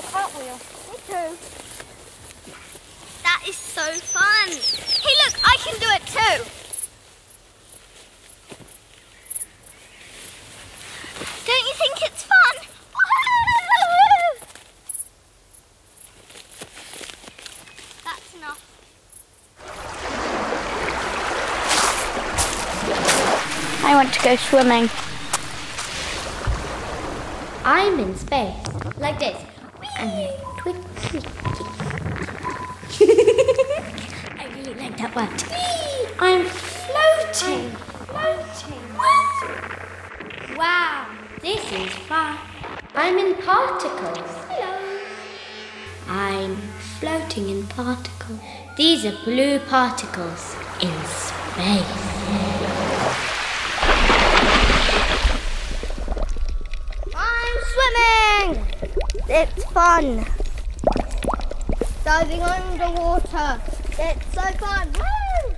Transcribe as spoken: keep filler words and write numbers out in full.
cartwheel. Me too. That is so fun. Hey, look, I can do it too. Don't you think it's fun? Woo! That's enough. I want to go swimming. I'm in space, like this. And then twig, twig, I really like that word. I'm floating. I'm floating. Wow, this is fun. I'm in particles. Hello. I'm floating in particles. These are blue particles in space. Swimming! It's fun. Diving underwater. It's so fun. Woo!